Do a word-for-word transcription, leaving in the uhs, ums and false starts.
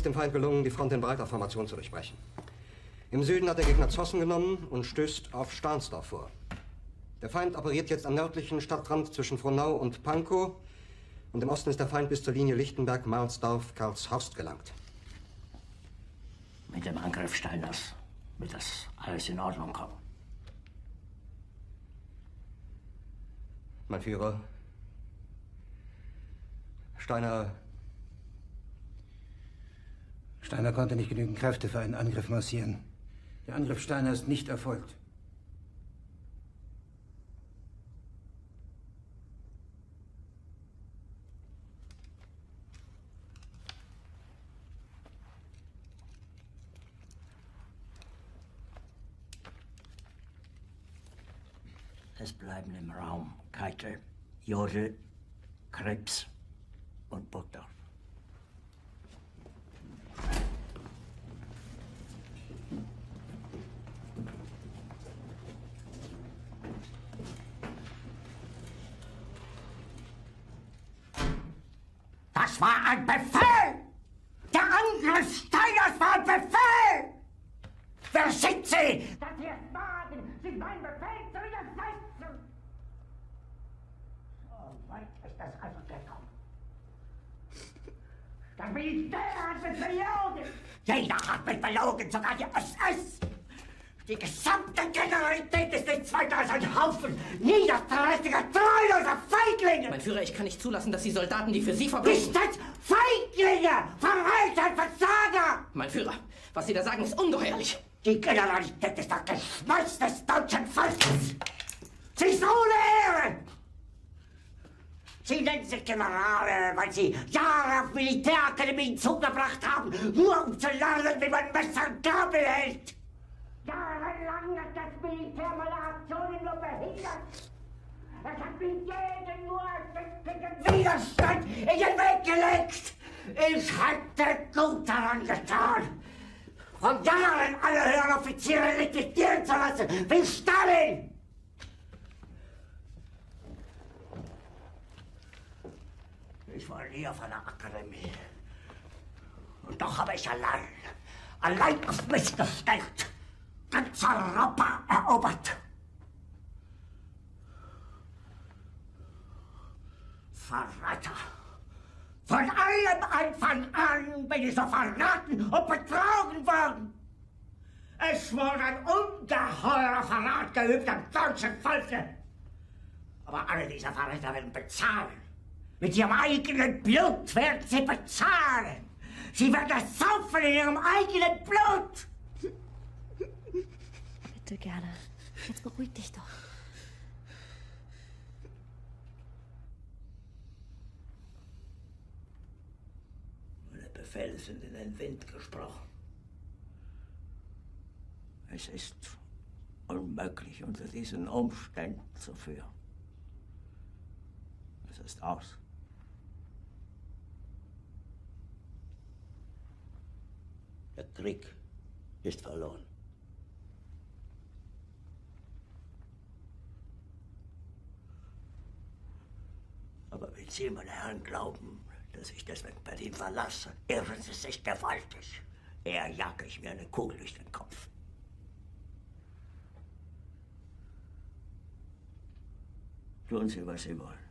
dem Feind gelungen, die Front in breiter Formation zu durchbrechen. Im Süden hat der Gegner Zossen genommen und stößt auf Stahnsdorf vor. Der Feind operiert jetzt am nördlichen Stadtrand zwischen Frohnau und Pankow. Und im Osten ist der Feind bis zur Linie Lichtenberg-Marsdorf-Karlshorst gelangt. Mit dem Angriff Steiners wird das alles in Ordnung kommen. Mein Führer, Steiner... Steiner konnte nicht genügend Kräfte für einen Angriff massieren. Der Angriff Steiner ist nicht erfolgt. Es bleiben im Raum Keitel, Jodl, Krebs und Burgdorf. Das war ein Befehl! Der Angriff Steiners war ein Befehl! Wer sind Sie? Dass Sie es wagen, sich mein Befehl zu widersetzen! So weit ist das also gekommen. Das Militär hat mich belogen! Jeder hat mich belogen, sogar die S S! Die gesamte Generalität ist nichts weiter als ein Haufen niederträchtiger, treuloser Feiglinge! Mein Führer, ich kann nicht zulassen, dass die Soldaten, die für Sie verbringen... Nicht als Feiglinge! Verräter, Versager! Mein Führer, was Sie da sagen, ist ungeheuerlich. Die Generalität ist das Geschmeiß des deutschen Volkes! Sie ist ohne Ehre! Sie nennen sich Generale, weil Sie Jahre auf Militärakademien zugebracht haben, nur um zu lernen, wie man Messer und Gabel hält! Jahrelang hat das Militär meine Aktionen nur behindert. Es hat mir jeden nur ersichtlichen Widerstand in den Weg gelegt. Ich hätte gut daran getan, von Jahren alle höheren Offiziere liquidieren zu lassen, wie Stalin. Ich war nie auf einer Akademie. Und doch habe ich allein, allein auf mich gestellt, ganz Europa erobert. Verräter! Von allem Anfang an bin ich so verraten und betrogen worden. Es wurde ein ungeheurer Verrat geübt am deutschen Volke. Aber alle diese Verräter werden bezahlen. Mit ihrem eigenen Blut werden sie bezahlen. Sie werden das saufen in ihrem eigenen Blut. Bitte gerne. Jetzt beruhig dich doch. Meine Befehle sind in den Wind gesprochen. Es ist unmöglich, unter diesen Umständen zu führen. Es ist aus. Der Krieg ist verloren. Aber wenn Sie, meine Herren, glauben, dass ich deswegen Berlin verlasse, irren Sie sich gewaltig. Eher jage ich mir eine Kugel durch den Kopf. Tun Sie, was Sie wollen.